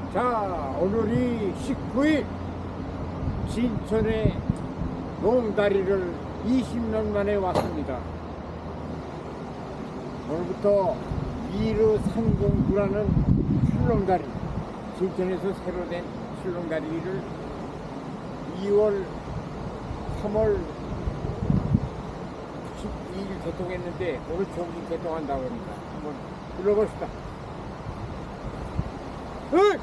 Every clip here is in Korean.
자, 오늘이 19일 진천의 농다리를 20년 만에 왔습니다. 오늘부터 미르 상공구라는 출렁다리, 진천에서 새로 된 출렁다리를 2월, 3월 12일 개통했는데 오늘 정식 개통한다고 합니다. 한번 불러봅시다. 으이!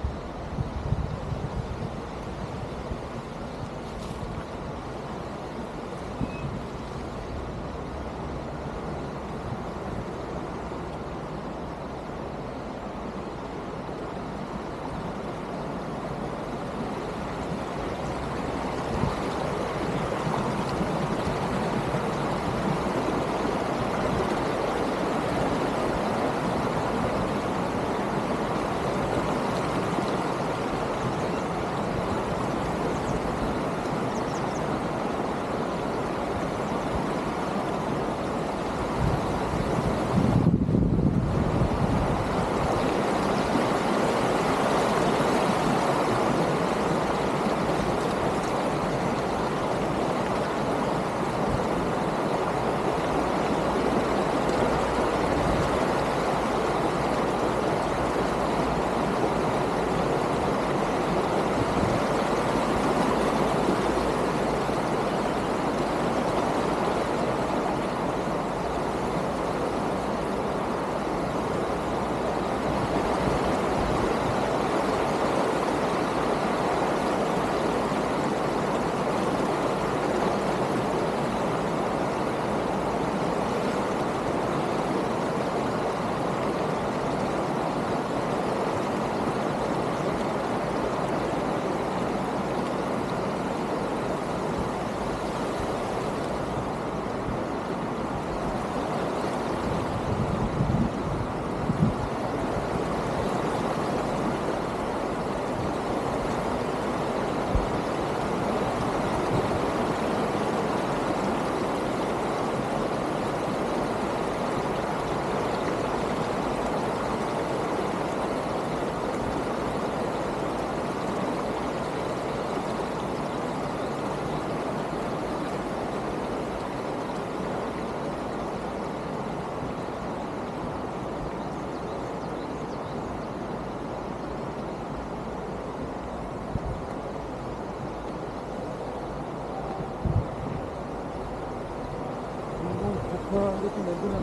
이렇게 만드는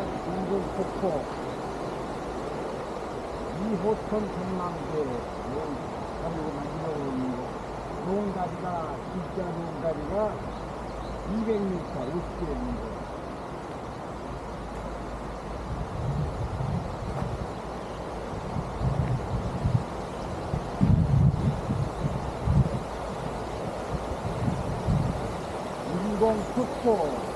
인공폭포 2호선 전망대 가지고 만들어고 있는데, 농다리가 진짜 농다리가 200m 50km. 인공폭포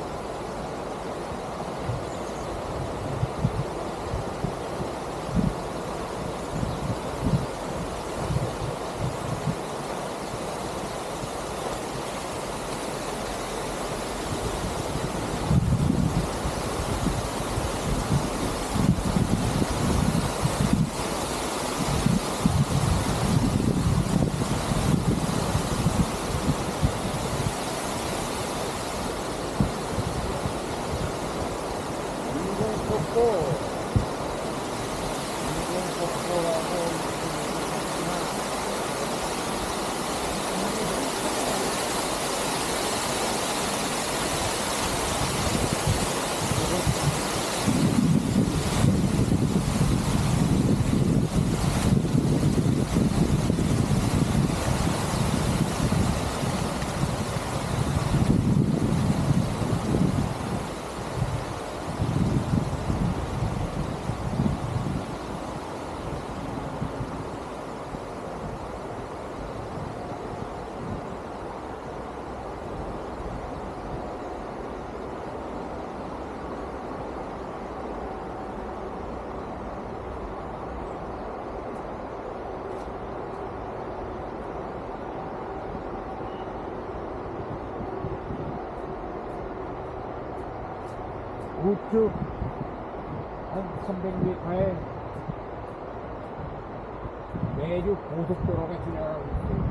우측 한 300m에 매주 고속도로가 지나가고 있어요.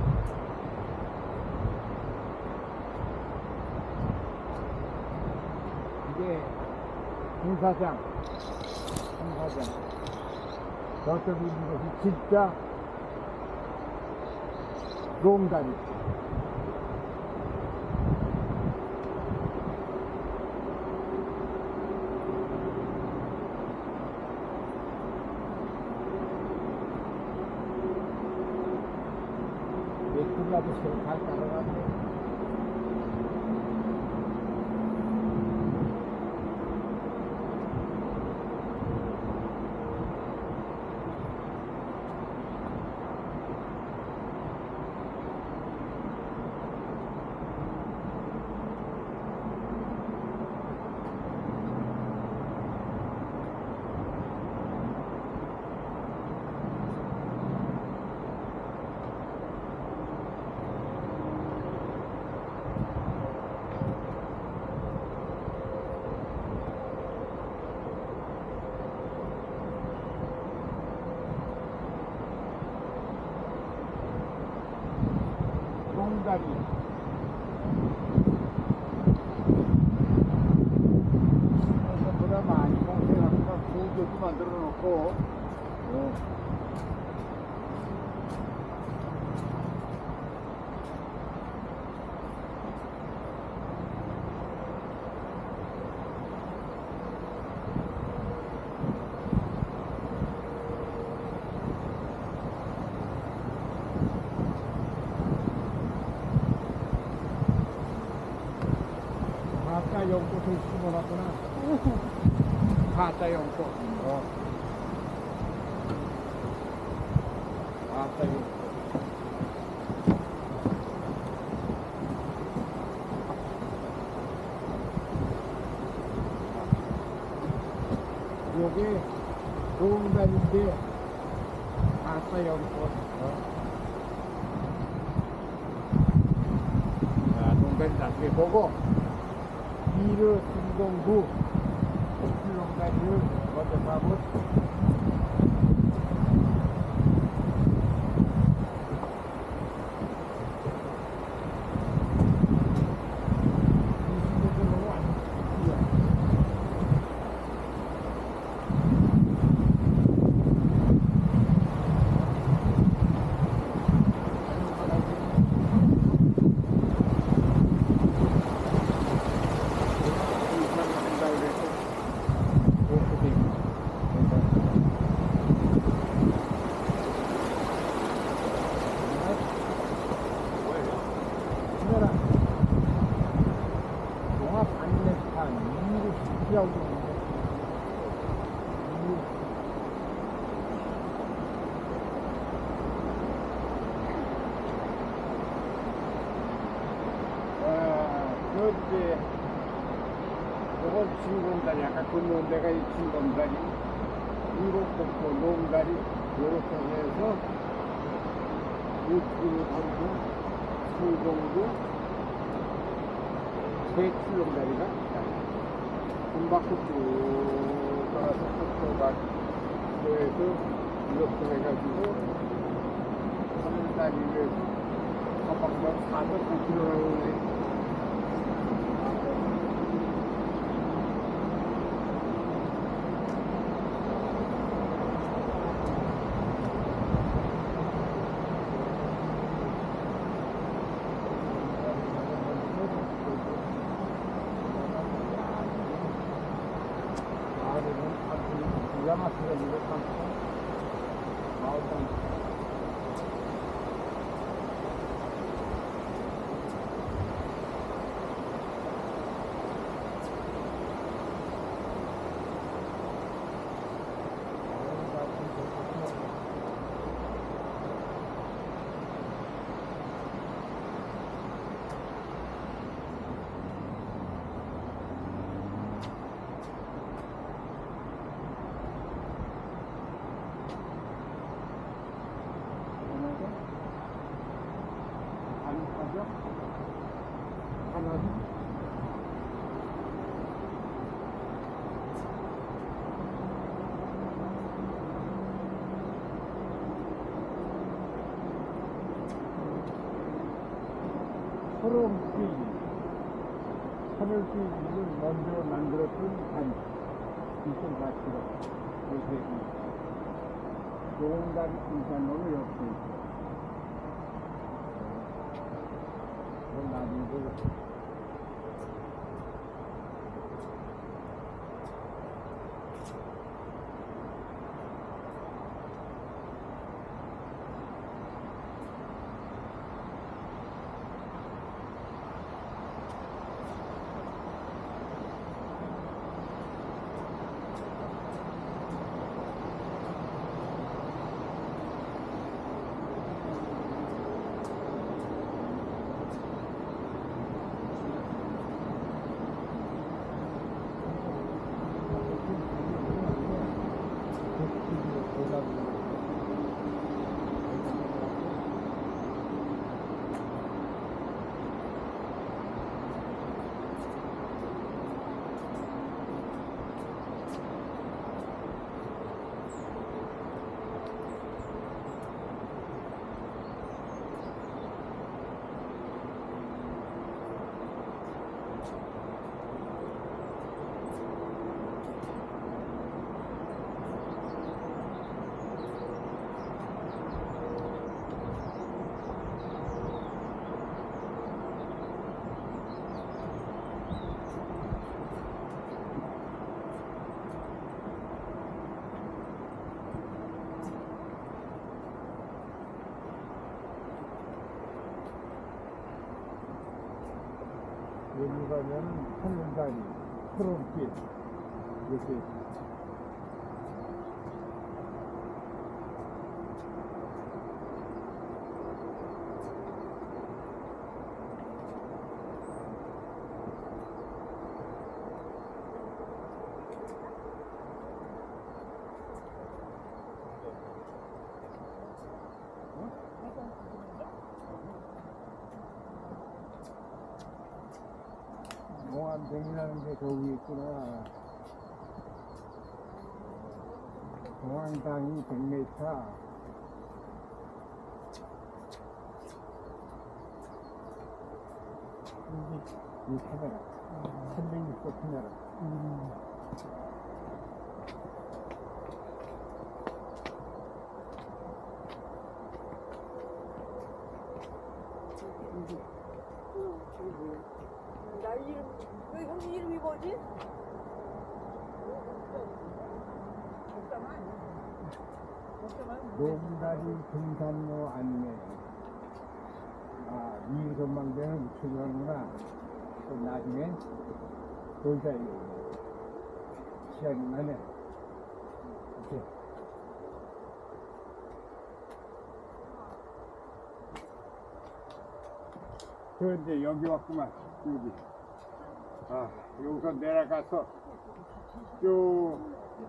이게 공사장. 저쪽에 있는 것이 진짜 롱다리. 메뚜기라도 서로 잘 따라가네. 롱다리. 생각보다 많이 공생하니까 구조도 만들어 놓고, 가짜 연꽃을 심어놨구나. 가짜 연꽃. 가짜 연꽃. 요게 농단인데 가짜 연꽃. 농단이 나중에 보고 미르 진동구 출렁다리를 먼저 가고 이제 이건 진공다리, 아까 건너온 데가 이 진공다리, 이곡복도 농다리, 이렇게 해서 우측으로 가고 수동구 세 출렁다리가 금박구 쭉 따라서 끝도각도에서 이렇게 해가지고 하늘다리에서 한방만 4.9km 기가 막히게 이거 참 초롱띠, 하늘띠를 먼저 만들었던 단, 이쪽 가치로 요새 노홍다리 등산로로 옆에 있어. 그건 나중에 여기 가면 하늘다리, 초롱길 이렇게 공안동이라는 게 저기 있구나. 공안당이 100m. 이 카메라. 360도 카메라. 나 이름, 형 이름이 뭐지? 노홍다리 등산로 안내. 아, 이 전망대는 우측이구나. 그럼 나중에 돌자 이거. 시간이 나네. 이렇게. 저 이제 여기 왔구만. 여기. 아, 여기서 내려가서 쭉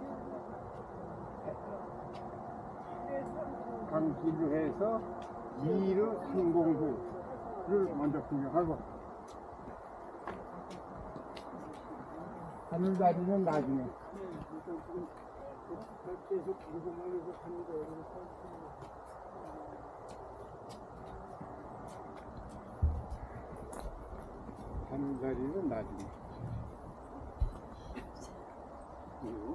강길로 해서 2루 상공부를 먼저 구경하고 하늘다리는 나중에. 계속 방송하면서 가는 거예요. 하늘다리는 나중에. 그리고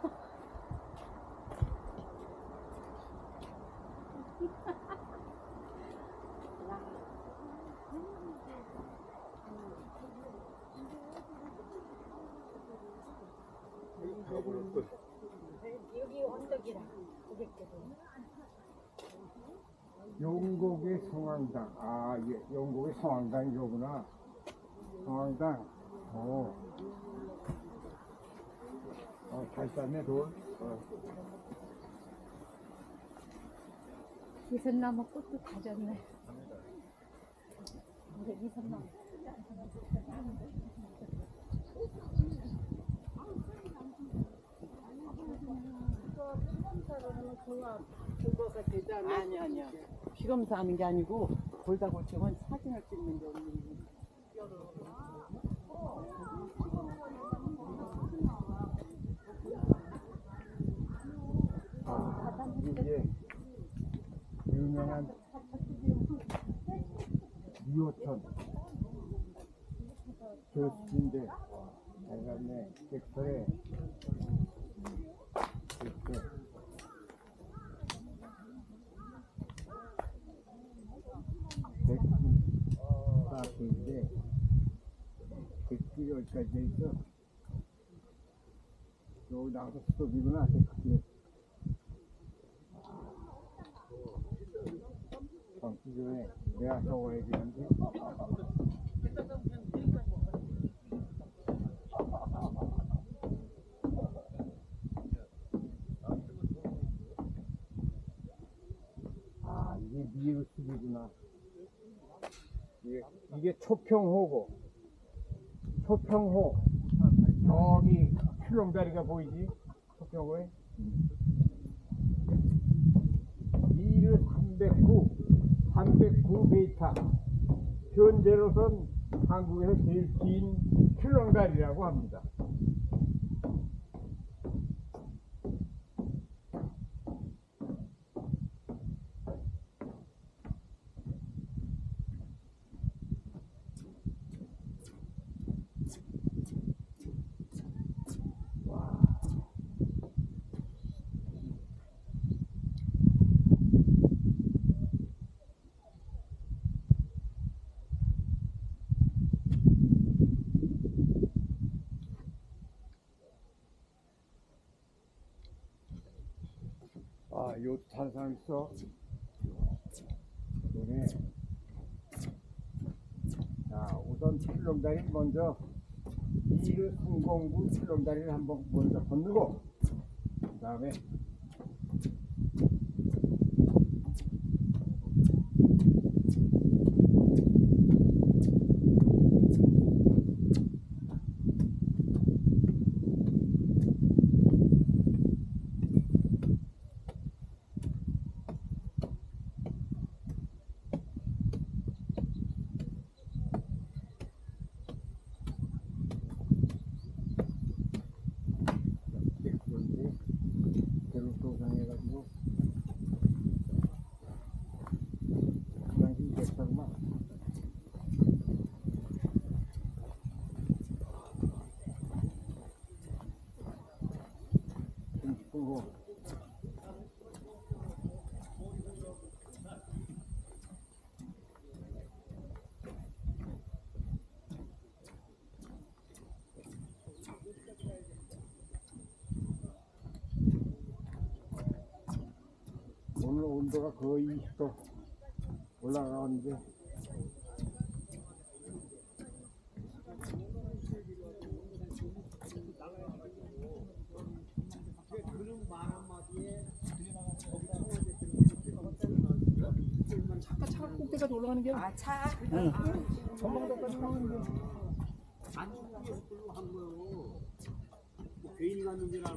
여기 언덕이라. 영곡의 성황당. 아, 예, 영곡의 성황당이 저구나. 성황당. 잘 쌌네, 돌. 이선나무 꽃도 다 졌네. 이선나무. 아니요. 피검사하는 게 아니고 골다 고치면 사진을 찍는 게 없는 이게 유명한 미호천. 저스인데 알겠네. 객터에 이렇게 백인데 백기 여기까지 돼 있어. 여기 나가서 스톱이구나. 백기. 방금 전에 내가 적어야 되는데. 아, 이게 미루스이구나. 이게 초평호고, 초평호. 저기 출렁다리가 보이지? 초평호에. 미르 309m. 현재로선 한국에서 제일 긴 출렁다리라고 합니다. 아, 요트 타는 사람 있어? 그래. 자, 우선 출렁다리 먼저 미르 성공구 출렁다리를 한번 먼저 건너고, 그 다음에 도상해가지고 그냥 힘들었다구만. 고 오늘 온도가 거의 20도 올라가는데 차가 꼭대기까지 올라가는 게 아, 차. 전망대까지 올라가는 게 안 죽게 끌고 한 거요. 뭐 괜히 갔는 줄 알아?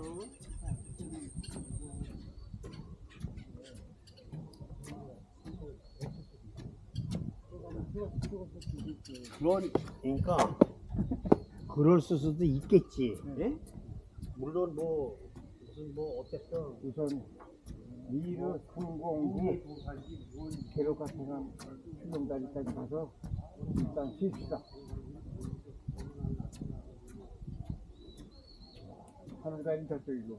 그러니까 그럴 수도 있겠지. 예? 물론 뭐 무슨 뭐 어땠어? 우선 미르 309 계로 같은 한 출렁다리까지 가서 일단 쉽시다. 하늘다리는 저쪽이고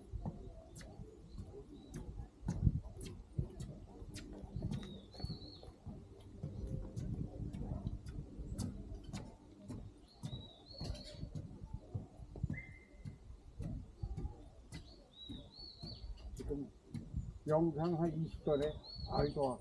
지금 영상 한 20도래. 아이 좋아.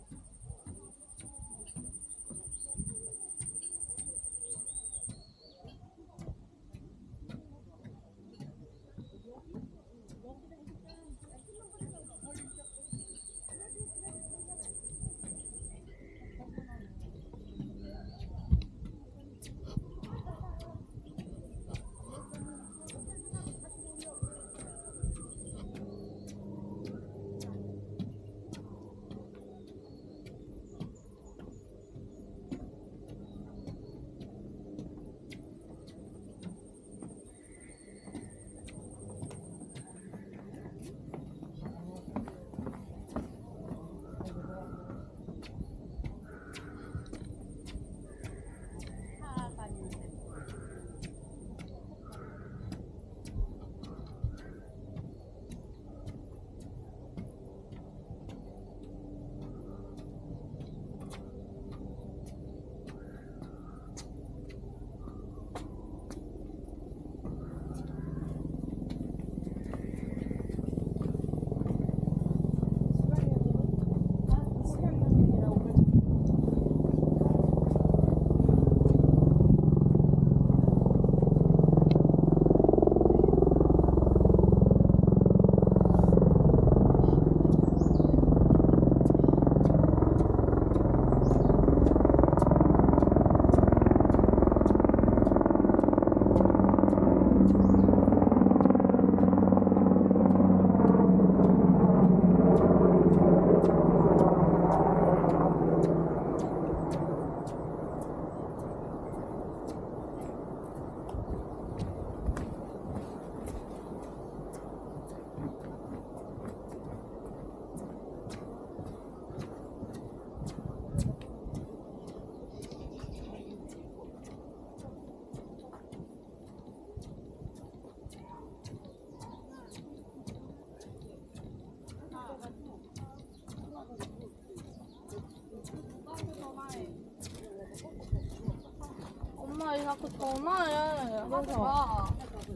아, 이 자꾸 전화해. 하지 마.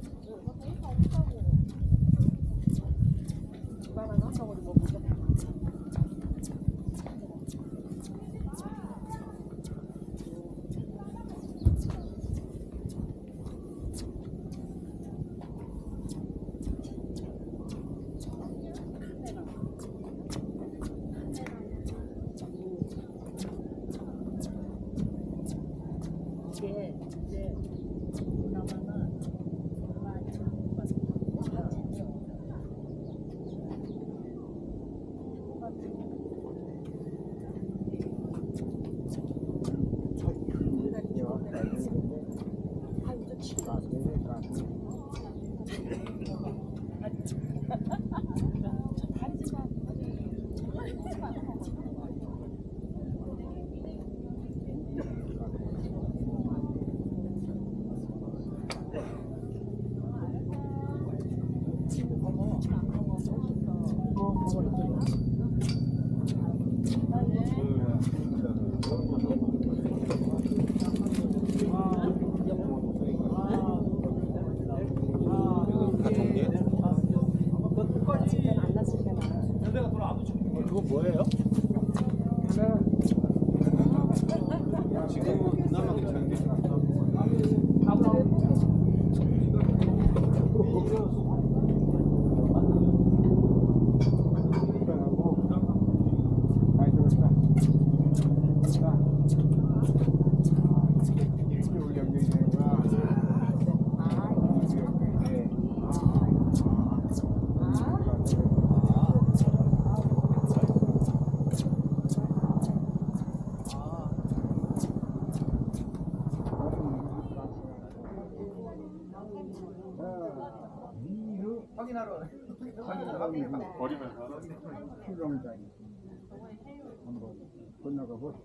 그거 뭐예요? 지금은 그나마 괜찮은데. 수영장이 한번 건너가 보시죠.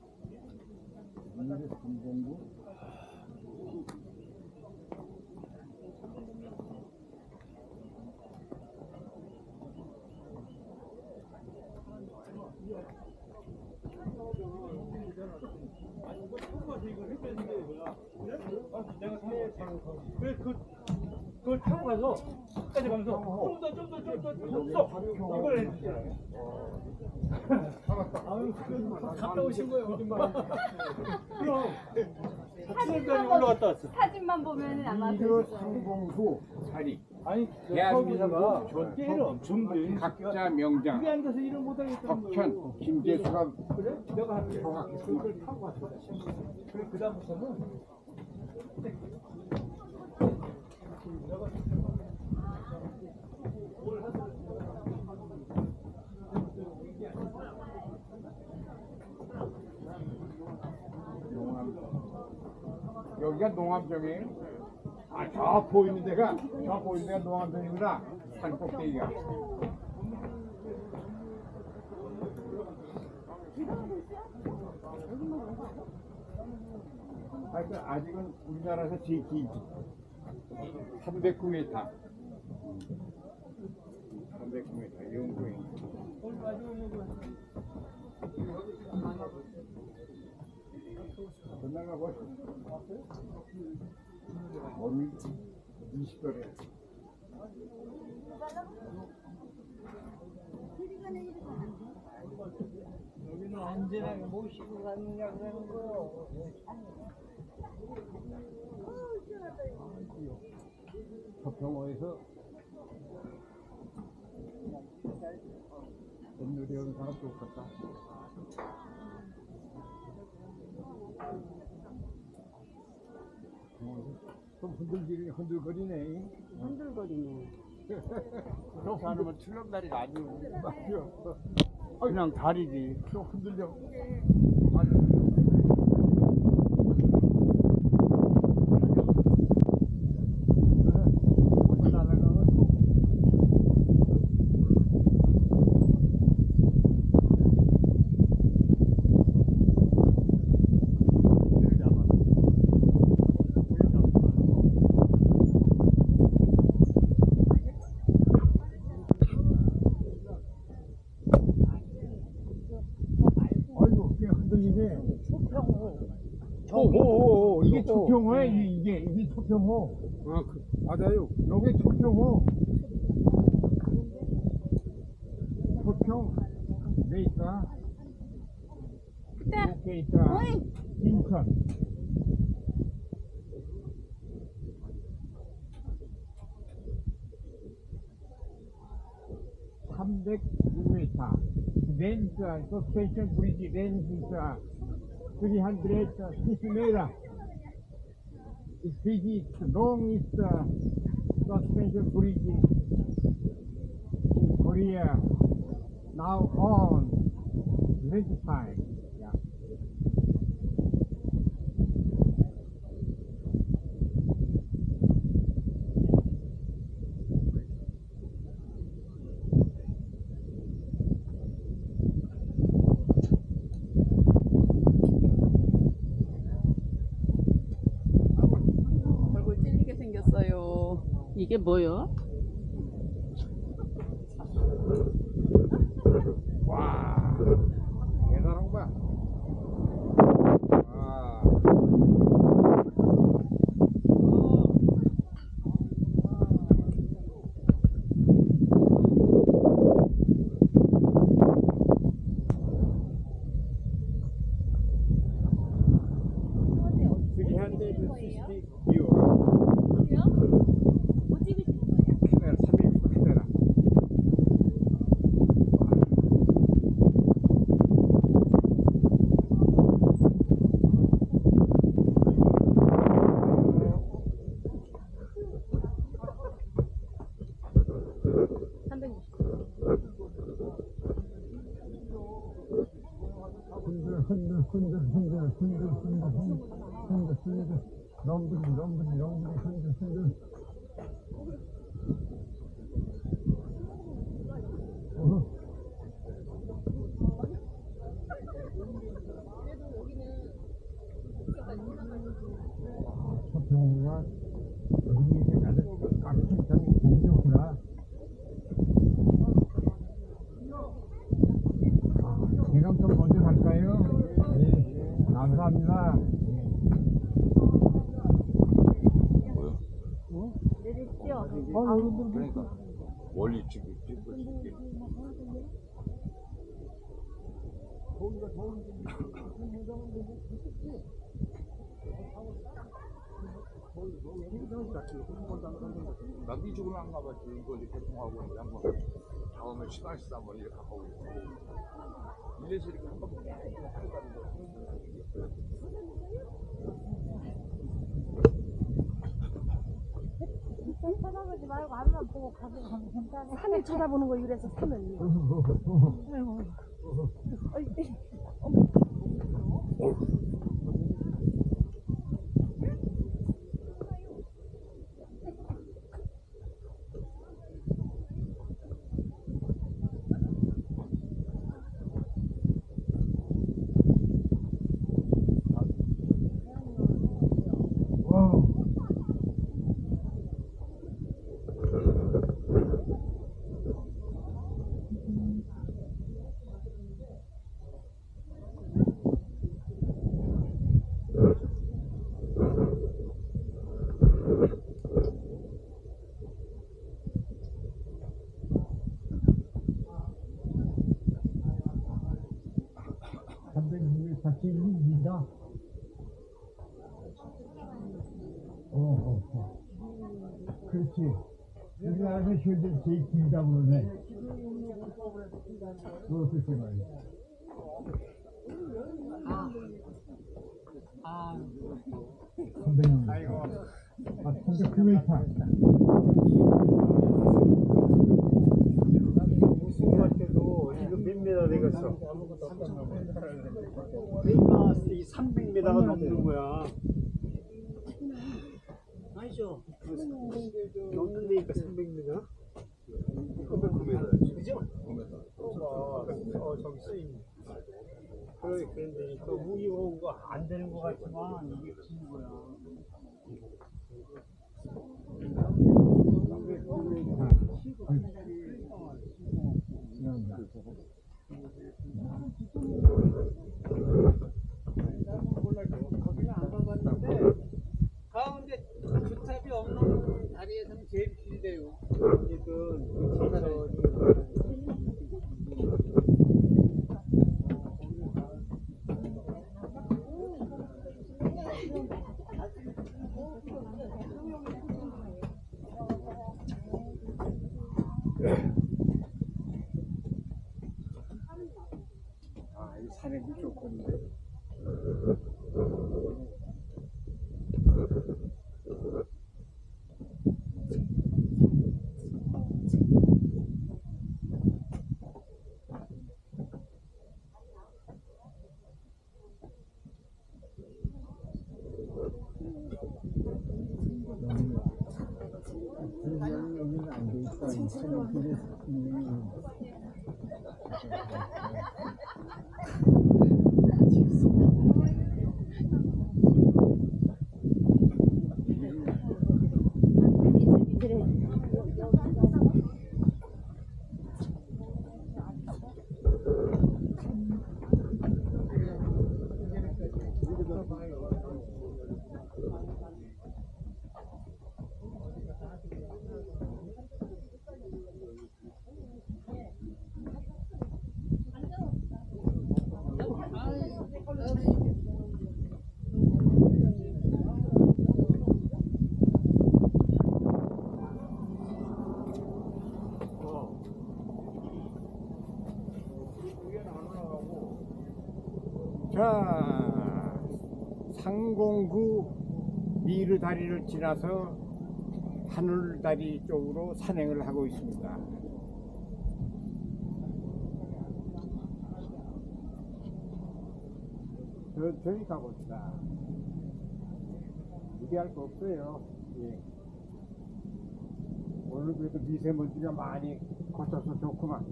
오늘의 삼공구 그걸 타고 가서 끝까지 가면서 좀더 이걸 해주잖아요. 갔다 오신 거예요. 그럼 수영장에 올라갔다 왔어. 사진만 보면 아마 이거 삼공구 자리. 아니 대한민국 서울기사가 저 때를 엄청 돼. 각자 명장. 여기 앉아서 일을 못 하겠다는 거예요. 덕천, 김재수가 그래? 내가 할게. 그걸 타고 갔어. 그래 그 다음부터는 여기가 농암정이에요? 아, 저 보이는 데가 농암정이구나. 산 꼭대기가. 하여튼 아직은 우리나라에서 제일 길지. 309m. 309m. 영구에. 건너가 보시죠. 오늘 20도래. 여기는 안전하게 모시고 가느냐 그러는 거요. 서평호에서 옛날에 여기 사람 좋겠다. 좀 흔들거리네. 흔들거리네. 저 사람은 출렁다리가 아니고. 그냥 다리지. 좀 흔들려. 호호 이게 초평호야 이게 초평호. 아, 맞아요. 여기 초평호. 초평 네 있다. 이렇게 있다. 인천. 306m. Then suspension bridge then is 350 meter. It's big, it's long is suspension bridge in Korea. Now on winter time. Yeah. 얼굴 찔리게 생겼어요. 이게 뭐요? 와, 대단한 거야. 와. 흔들 럼블이 흔들 서평호가 여기 아주 깍둑한 보기 좋구나. 제가 좀 먼저 갈까요? 네, 감사합니다. 내리시죠. 그러니까 멀리 찍고 찍고 나도 이쪽으로 안 가봤지. 이거 이렇게 통하고 있는데 한번 다음에 시간 한번 이렇게 가까워 있어. 이래서 이렇게 한번 쳐다보지 말고 앞만 보고 가면 괜찮아. 하늘 쳐다보는 거 이래서 사면. 입니다. 그렇지. 우리나라에서 쉴드 제일 길다 그러네. 그렇게 말이야. 선배님. 아이고. 309m. 우승할 때도 이거 몇 미터 되겠어? 그러니까 이 300m가 넘는 거야. 아니죠. 넘는 데니까 300m? 9m. 그죠? 9m. 저기 써있네. 그런데 또 무기호가 안 되는 것 같지만 이게 긴 거야. 거기는 산행도 좋건데. 여기는 안 돼 있다. 산행길에 자, 상공구 미르다리를 지나서 하늘다리 쪽으로 산행을 하고 있습니다. 천천히 가봅시다. 무리할 거 없어요. 예. 오늘 그래도 미세먼지가 많이 거쳐서 좋구만.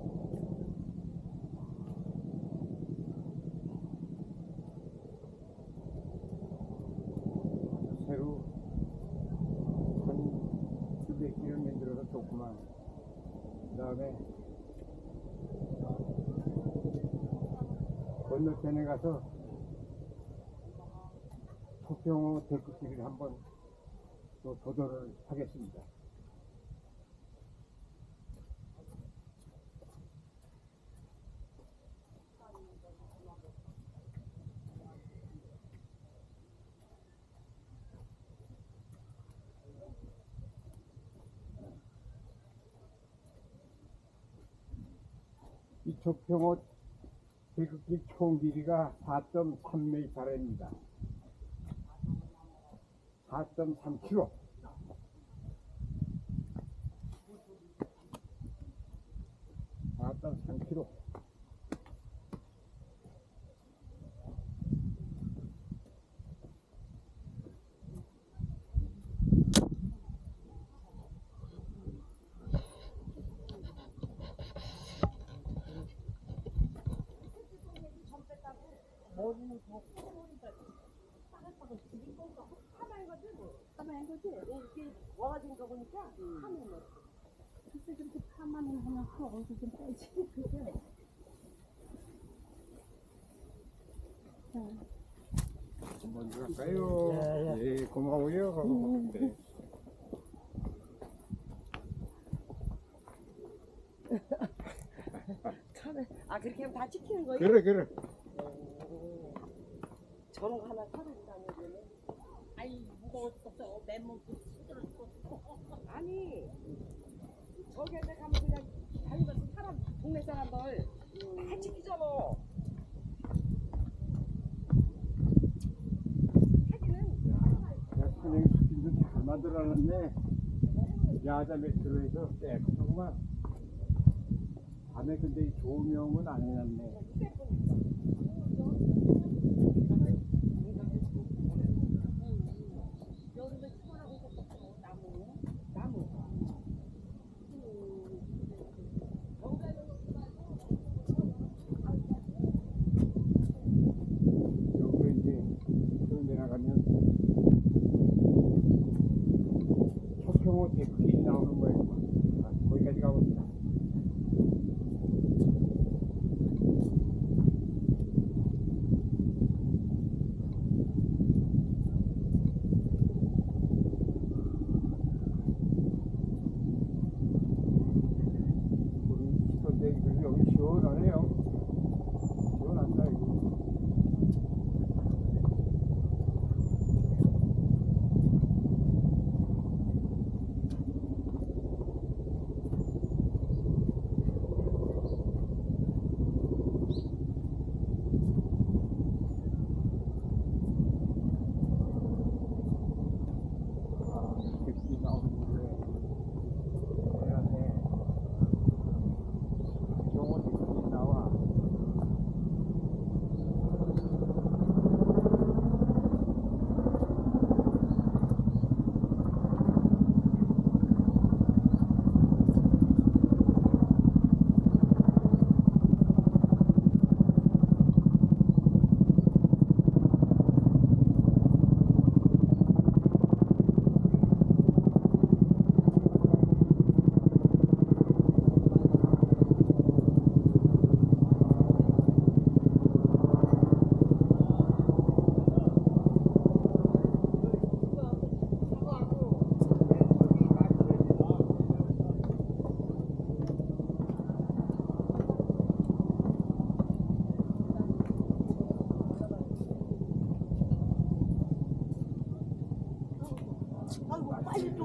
새로 1200km 만들어서 좋구만. 그 다음에 건너편에 가서 토평호 데크길을 한번 또 도전을 하겠습니다. 이 토평호 데크길 총 길이가 4.3m입니다. 4.3km. 파마한 거지? 이렇게 와가지고 거 보니까 파는 거. 글쎄 그렇게 파마는 하면 그 얼굴 좀 빼지. 그죠? 먼저 갈까요? 예, 고마워요. 네. 그렇게 하면 다 찍히는 거예요? 그래. 저런 거 하나 사들고 다녀야 아이 무거웠어. 맨몸 찌들었어. 아니 저기 데 가면 그냥 다니면서 사람 동네 사람들 다 찍히잖아. 산행 스킨도 잘 만들어놨네. 야자 매트로 해서 깨끗하구만. 밤에 근데 이 조명은 안 해놨네. 여기로 이제 좀 내려가면 초평호 데크길이 나오는 거예요. 거기까지 가봅시다.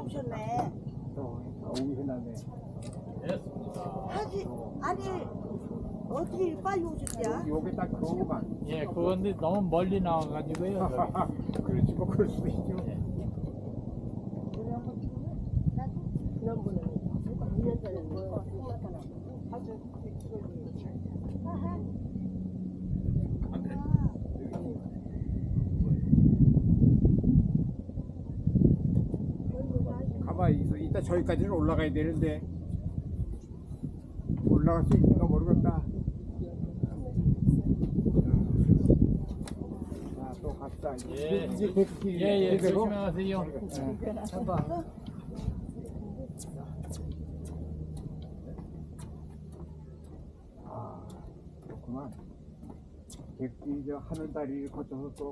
오셨네. 오기 해놨네. 하지, 아니, 어떻게 빨리 오셨냐? 요게 딱 그거만. 예, 그건데 너무 멀리 나와가지고요. 그렇지, 뭐 그럴 수도 있죠. 지난번에 2년 전에 뭐 가봐, 이따 저기까지는 올라가야 되는데. 올라갈 수 있는가 모르겠다. 자, 또 갑시다. 예. 이제 백길. 예, 조심히 가세요. 아, 그렇구만. 백길 저 하늘다리를 거쳐서 또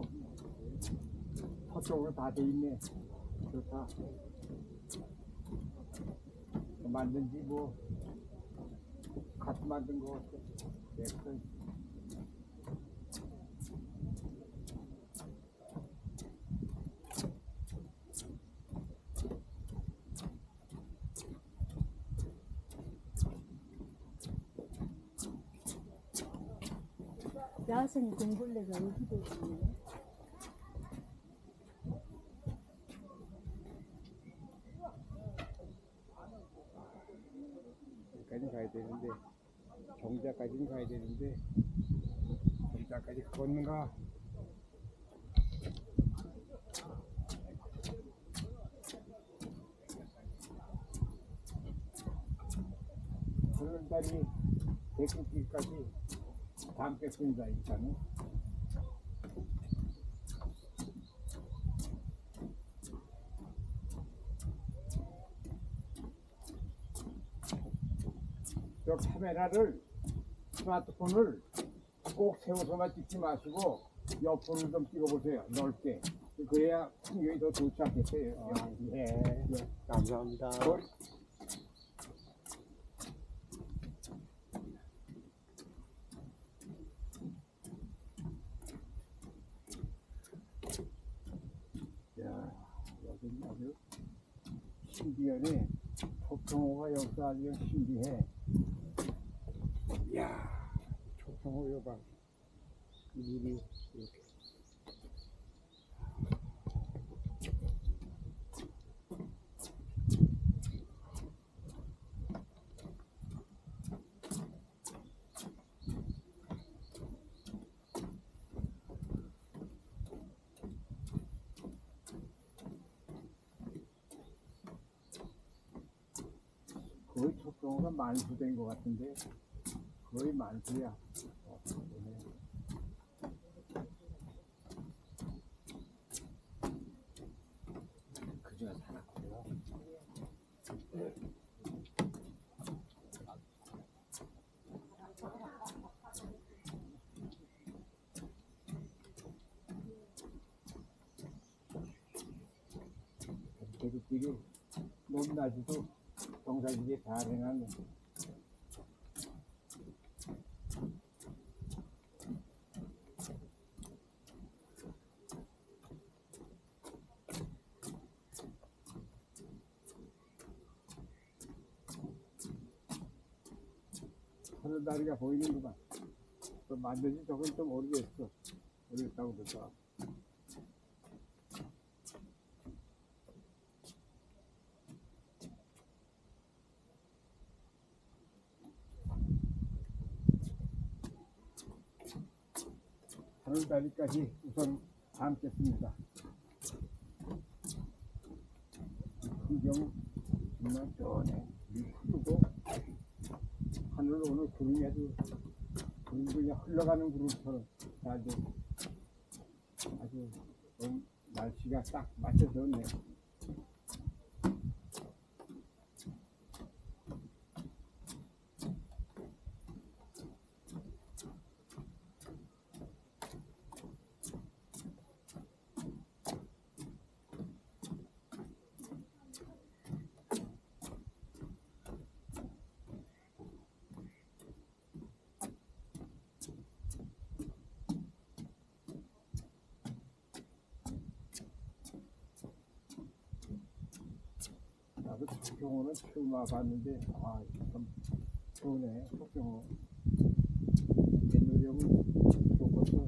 서쪽으로 다 돼 있네. 좋다. 만든 지 뭐 같이 만든 거 같아. 됐어. 야생이 공벌레가 여기도 있네. 여기까지 가야 되는데 경자까지는 가야 되는데 경자까지 걷는가? 하늘다리 백길까지 담겠습니다. 일단은 저 카메라를 스마트폰을 꼭 세워서만 찍지 마시고 옆으로 좀 찍어보세요. 넓게. 그래야 풍경이 더 좋지 않겠어요. 예. 감사합니다. 야, 여기 아주 신기하네. 초평호가 여기서 아주 신기해. 이야, 초평호 여봐. 물이 이렇게. 거의 초평호가 만수된 것 같은데 거의 만수야. 그중에 하나고요. 개들끼리 높낮이도 동사지게 잘 해놨네. 하늘다리가 보이는구만. 또 만든지 저건 좀 오래됐어. 오래됐다고 그러더라. 하늘다리까지 우선 담겠습니다. 풍경 정말 좋네. 푸르고 하늘 오늘 구름이 아주 그냥 흘러가는 구름처럼 아주 날씨가 딱 맞춰졌네. 속경호는 처음 와봤는데 참 좋네. 속경호 옛노령은 좋고서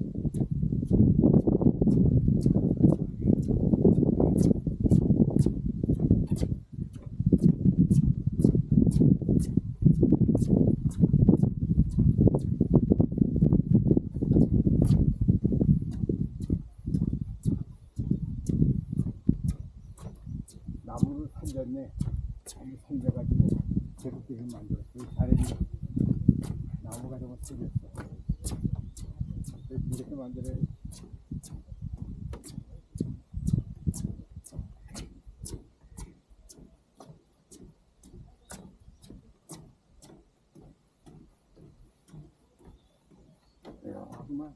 나무를 살렸네. 나무 살려가지고 제국기를 만들었어. 잘했네. 나무가 좀 살렸어. 이렇게 만들어야 하구만.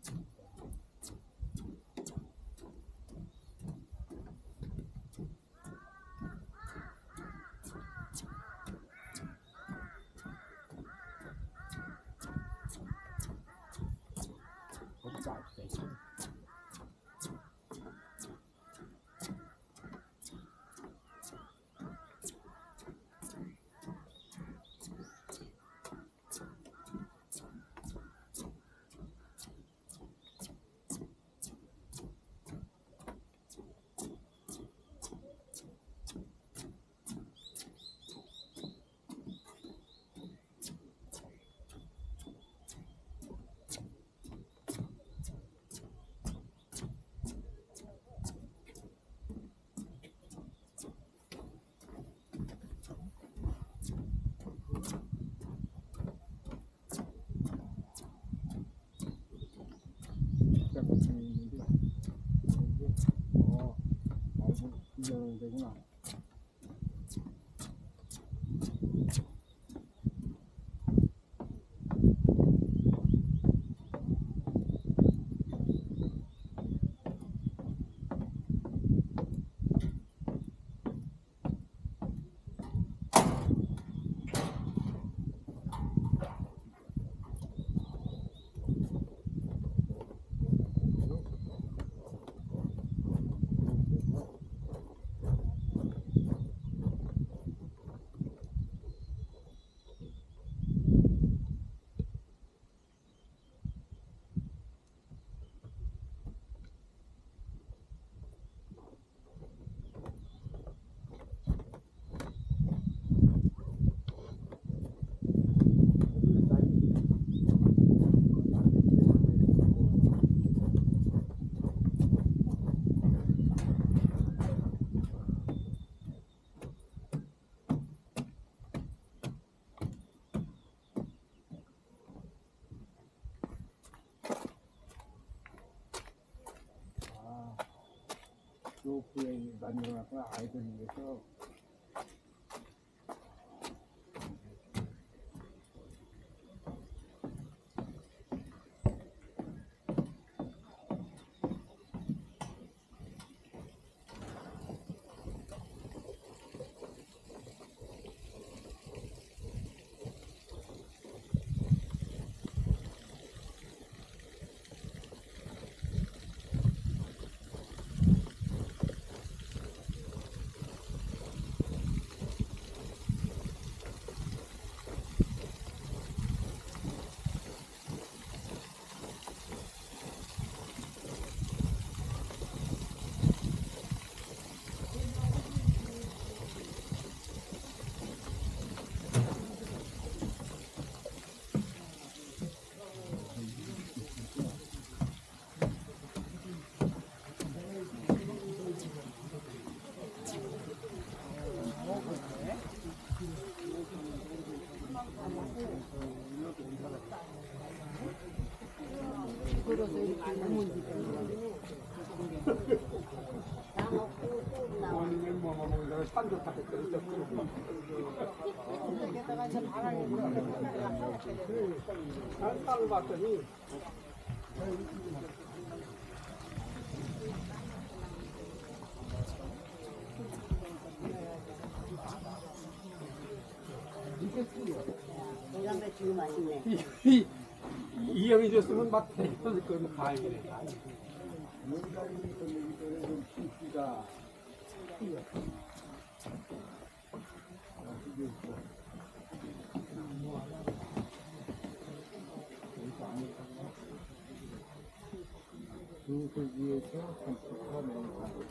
되구나. 요 구에 만들어놨구나. 아이들 위해서. 산을 봤더니 지금 맛있네. 이 형이 줬으면 막 대줬을 거는 다행이네. 뭔가 좀 신기가 그 위에서 산책하면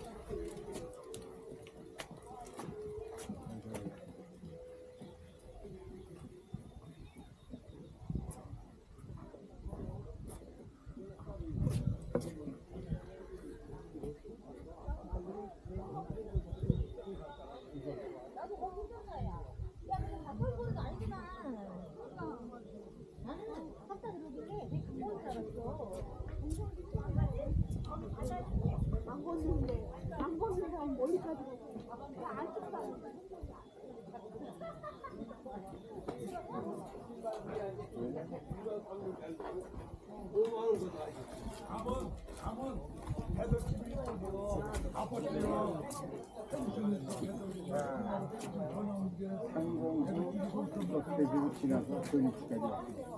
안 보는 사람 멀리까지 안 찍다. 상공도 롯데지로 지나서 도입까지 왔습니다.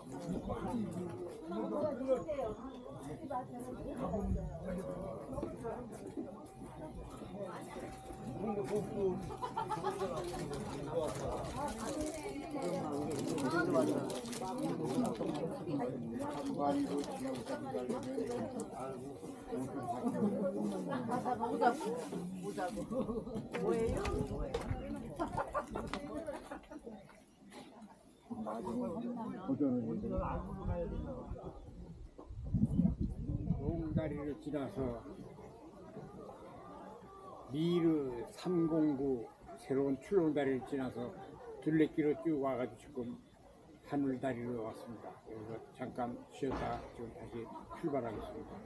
용다리를 지나서 미르 309 새로운 출렁다리를 지나서 둘레길로 쭉 와가지고 지금 하늘다리로 왔습니다. 여기서 잠깐 쉬었다 지금 다시 출발하겠습니다.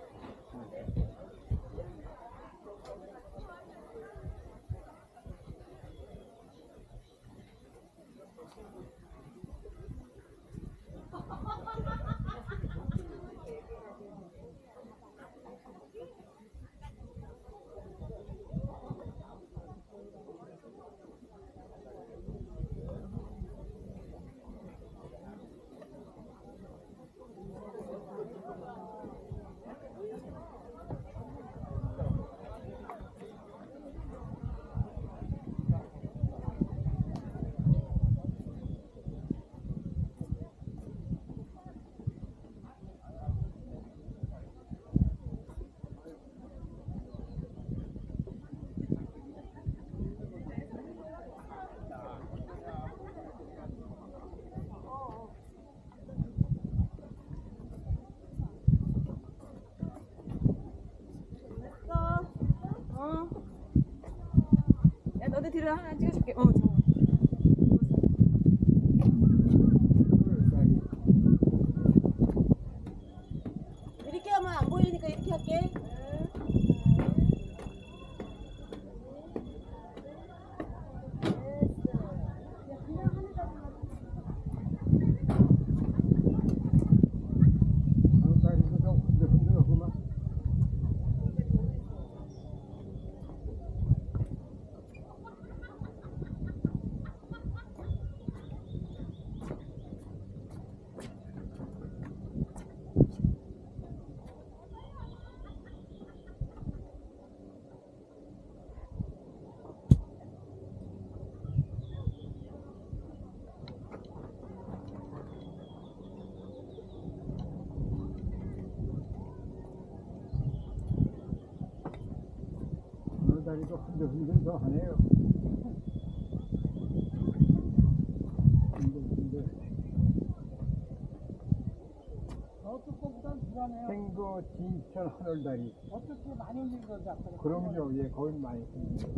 야, 너도 뒤로 하나 찍어줄게. 잠깐만. 이렇게 하면 안 보이니까 이렇게 할게. 다리도 흔들흔들 더 하네요. 흔들흔들. 어떻게보단 불안해요. 생거 진천 하늘다리. 어떻게 많이 흘린 거죠? 그럼요. 예, 거기 많이 흔들려요.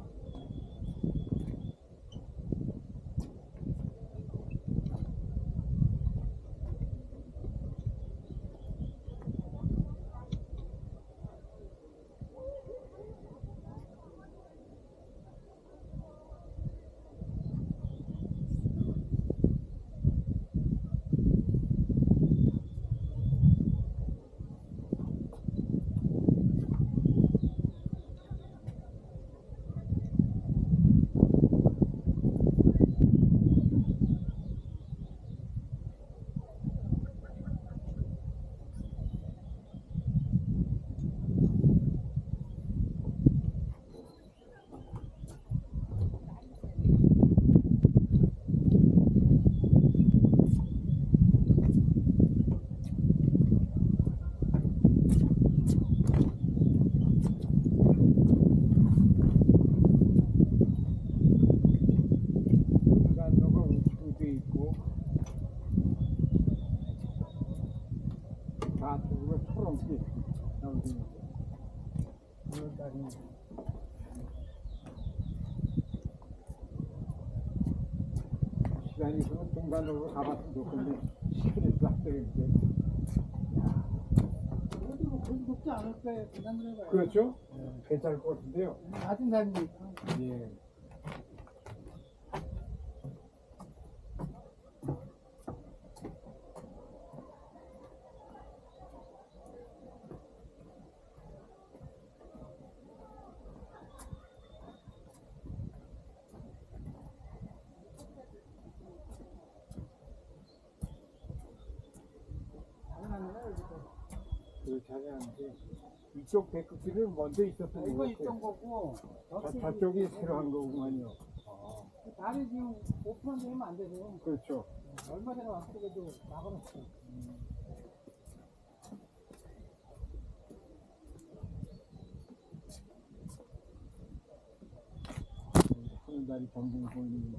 좌측으로 초롱빛 나오지. 시간이 있으면 동간으로 가봤으면 좋겠는데 시간이 없어요. 거기 높지 않을 거예요. 계산을 해봐요. 그렇죠? 괜찮을 것 같은데요. 낮은 산이니까. 예. 그 자네한테 이쪽 백극기는 먼저 있었던 이거 거 있던 같아요. 거고, 저쪽이 새로 한 거구만요. 다리 지금 오픈한 지 얼마 안 돼서 그렇죠. 얼마 전에 왔을 때도 나가놨어. 하늘다리 전공 보이는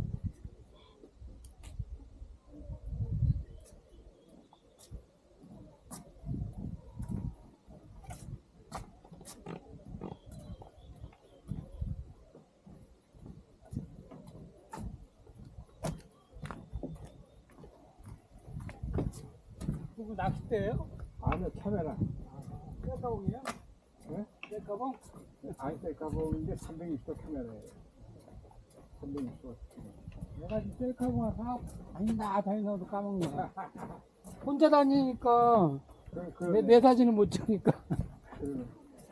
그거 낚싯대예요? 아니요, 카메라. 셀카봉이에요? 네? 셀카봉? 아니, 셀카봉인데 360도 카메라예요. 360도. 내가 지금 셀카봉을 사고 다닌다도 까먹네. 혼자 다니니까 내 사진을 못 찍으니까. 그러네.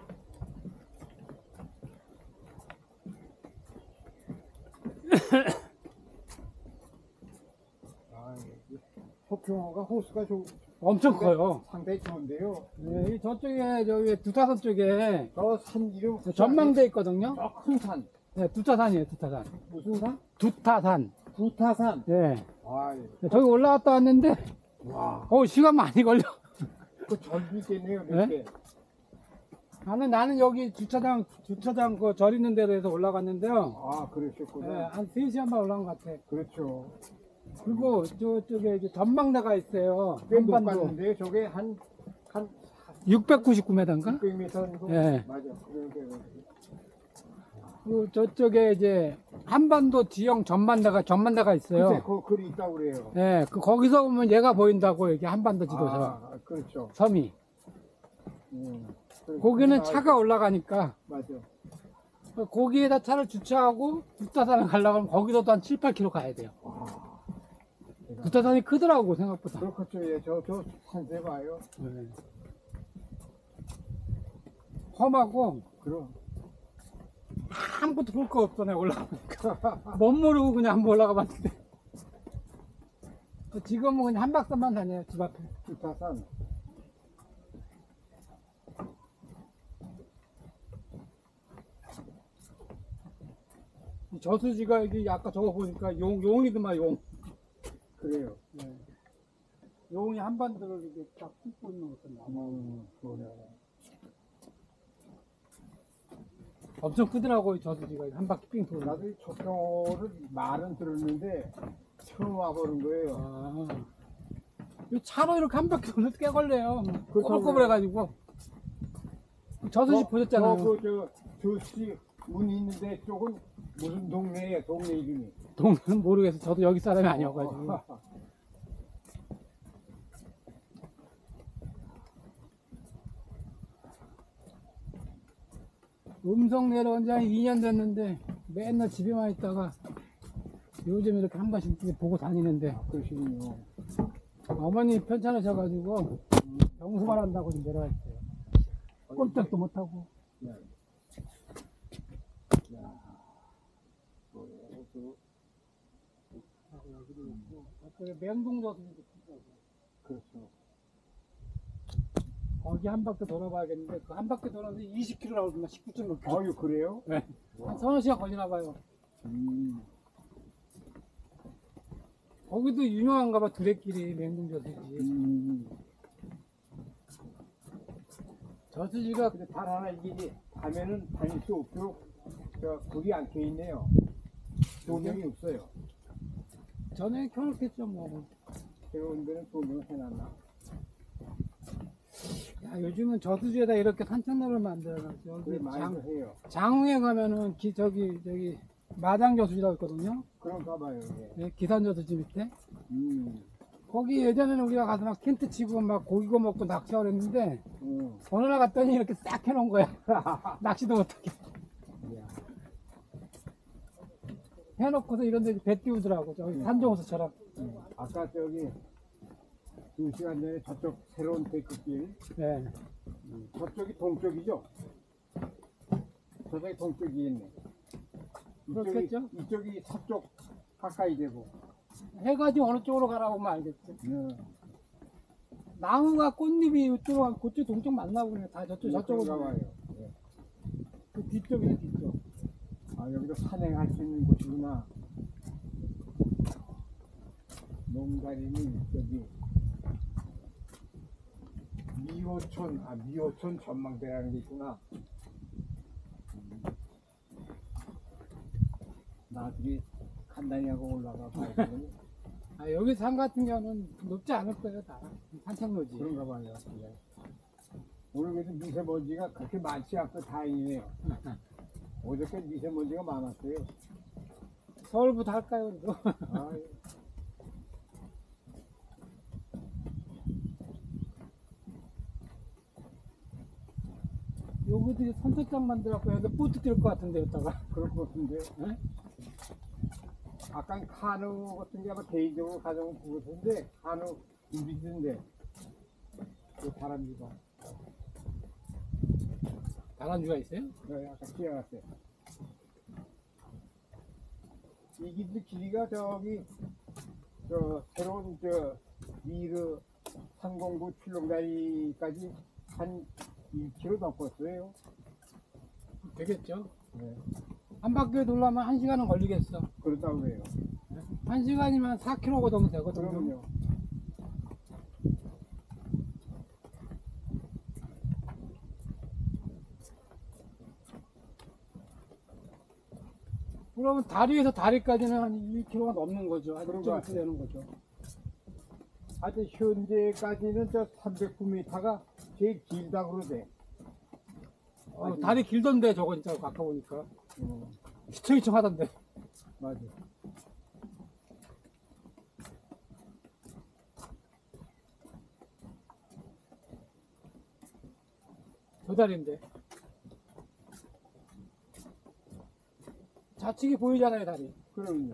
아, 소평호가 호수가 엄청 커요. 상당히 좋은데요. 네, 저쪽에 저기 두타산 쪽에 저 산 이름 전망대 있거든요. 큰 산. 네, 두타산이에요, 두타산. 무슨 산? 두타산. 부타산. 네. 아, 예. 네, 저기 올라갔다 왔는데, 와, 시간 많이 걸려. 그 절이 있겠네요, 네? 몇 개. 나는 여기 주차장 그 절 있는 데로 해서 올라갔는데요. 아, 그러셨구나. 네, 한 3시간 반 올라간 것 같아. 그렇죠. 그리고 저쪽에 이제 전망대가 있어요. 꽤못 한반도. 갔는데 저게 한 699m인가? 600m 정도. 네. 맞아. 그러니까 그 저쪽에 이제 한반도 지형 전망대가 있어요. 글쎄, 그 글이 있다고 그래요. 네, 거기서 보면 얘가 보인다고 이게 한반도 지도서 아, 그렇죠. 섬이. 그래, 거기는 그게 차가 올라가니까 맞아. 거기에다 차를 주차하고 두타산을 가려고 하면 거기서도 한 7, 8km 가야 돼요. 두타산이 크더라고 생각보다. 그렇겠죠. 예, 저 산세 봐요. 네. 험하고 그럼. 아무것도 볼 거 없어 내가 올라가니까. 멋 모르고 그냥 한번 올라가 봤는데 지금은 그냥 한 박스만 다녀요 집 앞에. 부타산. 이 저수지가 이게 아까 저거 보니까 용이더만 용. 그래요. 네. 용이 한반도를 이렇게 딱 훑고 있는 것 같아요. 그래. 엄청 크더라고 이 저수지가 한 바퀴 삥 돌고. 나도 이 초평호를 말은 들었는데 처음 와보는 거예요. 아, 이 차로 이렇게 한 바퀴 돌면 꽤 걸려요. 그렇죠. 꼬불꼬불해가지고. 저수지 보셨잖아요. 저씨 문이 있는데 쪽은 무슨 동네예요? 동네 이름이. 동네는 모르겠어. 저도 여기 사람이 아니어가지고. 음성 내려온 지 한 2년 됐는데 맨날 집에만 있다가 요즘 이렇게 한 번씩 보고 다니는데 그러시군요. 어머니 편찮으셔가지고 병수만 한다고 좀 내려와 있어요. 꼼짝도 못하고. 네. 맹동저수지도 그렇죠. 거기 한 바퀴 돌아봐야겠는데 그 한 바퀴 돌아서 20km 나오더만 19.6km. 아유, 그래요? 네. 한 서너 시간 걸리나 봐요. 거기도 유명한가 봐, 두레길이 맹동저수지. 저수지가 근데 단 하나 이게 가면은 다닐 수 없도록 불이 안 켜 있네요. 조명이 없어요. 전에 켜놓겠죠, 뭐. 제가 온 데는 조명을 해놨나? 야, 요즘은 저수지에다 이렇게 산책로를 만들어놨죠. 그래 여기 많이 해요. 장흥에 가면은 저기 마장 저수지라고 있거든요. 그런가 봐요 이게. 네, 기산 저수지 밑에. 음. 거기 예전에는 우리가 가서 막 텐트 치고 막 고기 구워 먹고 낚시하고 그랬는데 음. 어느 날 갔더니 이렇게 싹 해놓은 거야. 낚시도 못하게. 야. 해놓고서 이런 데 배 띄우더라고. 저기 산정호수처럼. 아까 저기 2시간 전에 저쪽 새로운 데크길 네. 저쪽이 동쪽이죠? 저쪽이 동쪽이 있네. 그렇겠죠? 이쪽이 서쪽 가까이 되고. 해가지고 어느 쪽으로 가라고 하면 알겠지. 나무가 꽃잎이 이쪽으로 가면 그쪽 동쪽 맞나 보네. 다 저쪽으로 그런가 가요. 봐요. 예. 그 뒤쪽이네, 뒤쪽. 아 여기도 산행할 수 있는 곳이구나. 농다리는 저기 미호촌 전망대라는 게 있구나. 나중에 간단히 하고 올라가 봐야 되겠네. 아, 여기 산 같은 경우는 높지 않을 거예요, 다. 산책로지. 그런가 봐요. 예. 오늘 그래도 미세먼지가 그렇게 많지 않고 다행이네요. 어저께 미세먼지가 많았어요. 서울부터 할까요, 그래도? 아, 여기도 선착장 만들었고, 여기 보트 뛸 것 같은데, 여기다가. 그럴 것 같은데. 네? 아까 카누 같은 게 아마 개인적으로 가져온 그것인데, 카누 우리인데, 그 바람비가. 다람쥐가 있어요? 네, 아까 지나갔어요. 이 길이가 저기, 새로운 미르 상공부 출렁다리까지 한 1km 넘었어요. 되겠죠. 네. 한 바퀴 돌려면 1시간은 걸리겠어. 그렇다고 해요. 1시간이면 4km 정도 되거든요. 그러면요. 그러면 다리에서 다리까지는 한 1km가 넘는 거죠. 한 그런 1.5 것 같아요. 되는 거죠. 하여튼 현재까지는 저 309m가 제일 길다고 그러대. 다리 길던데, 저거 진짜 아까 보니까. 어, 휘청휘청 하던데. 맞아. 저 다리인데. 좌측이 보이잖아요, 다리. 그럼요.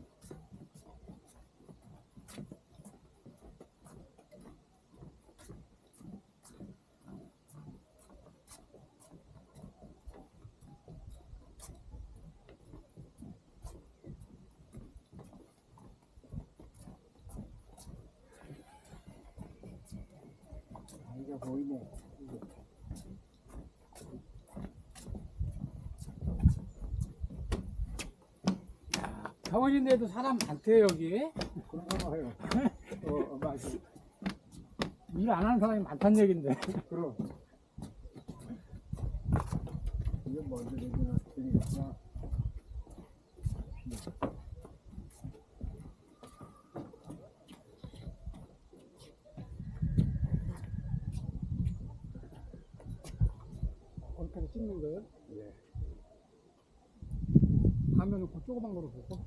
다리가 보이네. 병원인데도 사람 많대요, 여기. 그런가 봐요. 맞아. 일 안 하는 사람이 많다는 얘긴데. 그럼. 이게 먼저 내주나 되니까. 거기까지 찍는 거예요? 예. 가면은 그 조그만 거로 보고.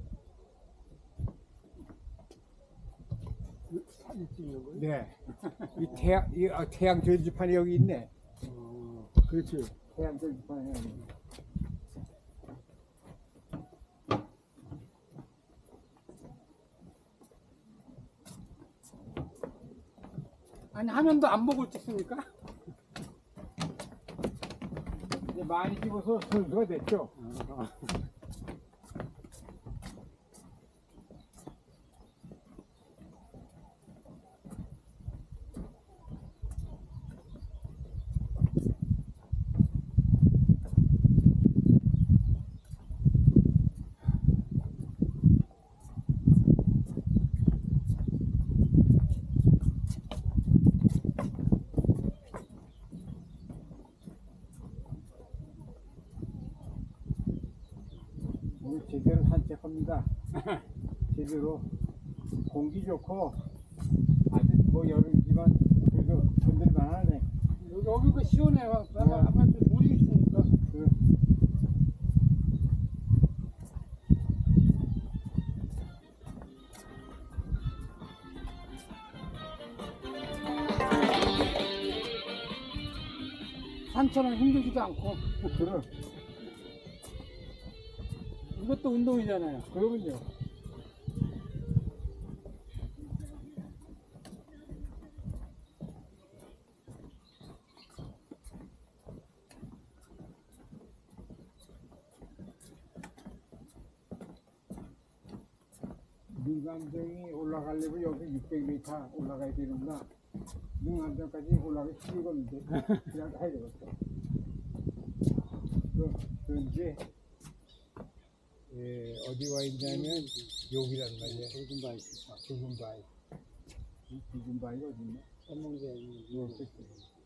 사진 찍는 거예요? 네. 태양 전지판이 여기 있네. 그렇지. 태양 전지판이 여기 있네. 아니, 화면도 안 보고 찍습니까? 이제 많이 찍어서 선수가 됐죠. 오늘 제대로 산책합니다. 제대로 공기 좋고 아직 뭐 여름이지만 그래도 건들만하네. 그 시원해. 한번 좀 물이 있으니까. 산처럼 힘들지도 않고. 그럼 이것도 운동이잖아요. 그러면요. 능암정이 올라가려면 여기 600m 올라가야 되는구나. 능암정까지 올라가기 힘들겠는데 그냥 가야 되겠어. 그런데 어디 와 있냐면 여기란 말이야. 붉은 바위. 붉은 바위. 이 붉은 바위가 어디 있나? 전문제. 이렇게 있어.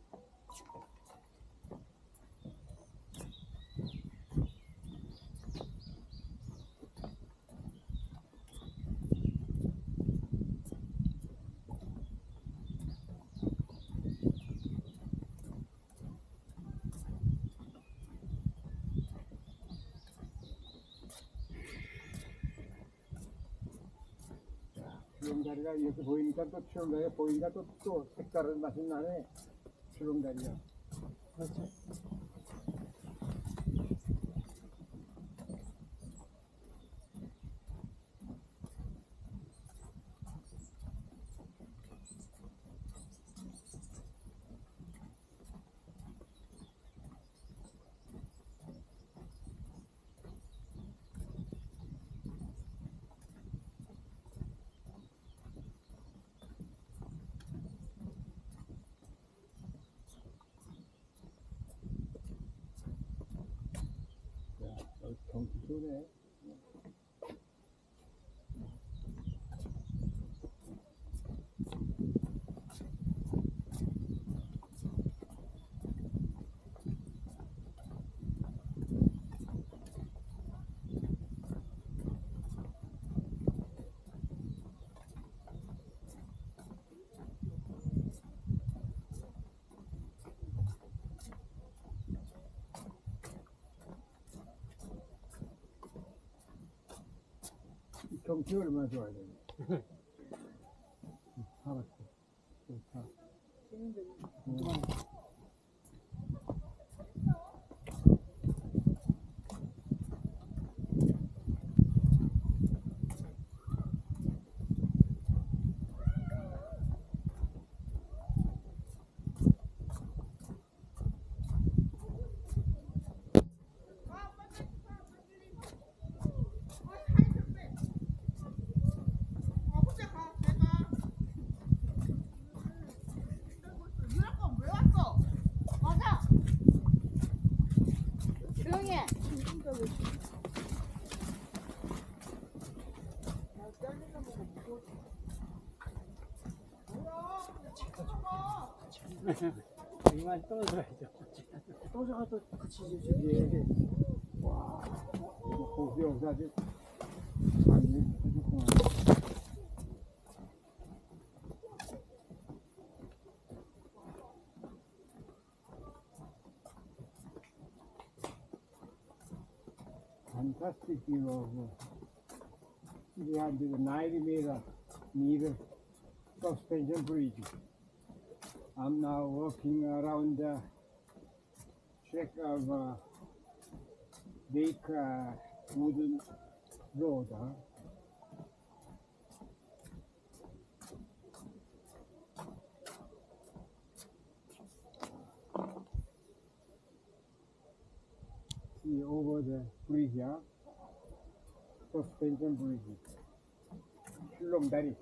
주렁다리가 이렇게 보이니까 또 주렁다리가 보이니까 또 색다른 맛이 나네. 주렁다리가. 그렇죠. 경치 좋네. 경치 얼마나 좋아야 되나? 알았어. 좋다. 조용히 해. 이만 떨어져야죠. 떨어져가도 그치지. 예. 와, 이거 고수 여기서 아주 완전히 좋구나. Fantastic view of we have the 90-meter suspension bridge. I'm now walking around the track of Lake Wooden Road. See over the bridge, suspension bridge. 출렁다리.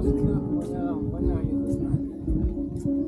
버스가 뭐냐 이거.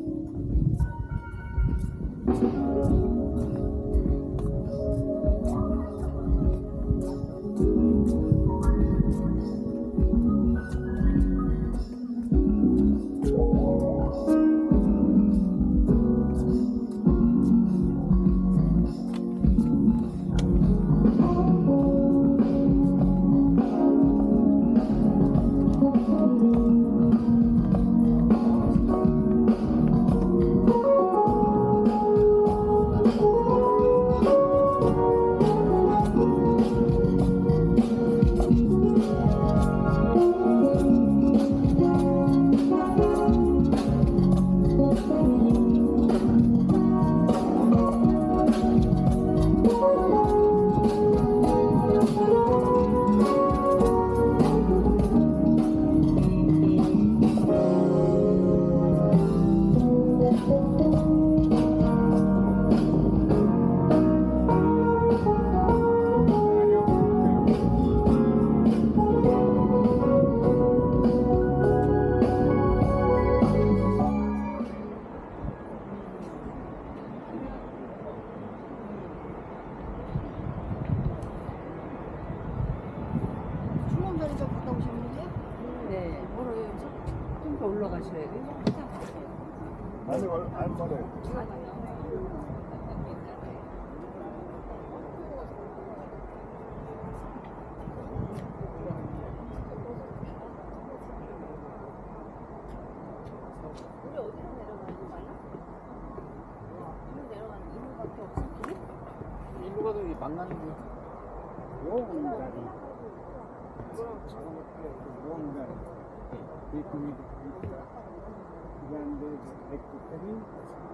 중앙다리가 갔다 오시는 거예요? 네, 멀어요. 좀 더 올라가셔야 돼요. 아니, 안 말해. 우리 어디로 내려가는 거야? 이리로 내려가는 이유밖에 없어? 길이? 일로 가도 이게 만나는 게 용다리. 용다리. 그 다음에 백두터리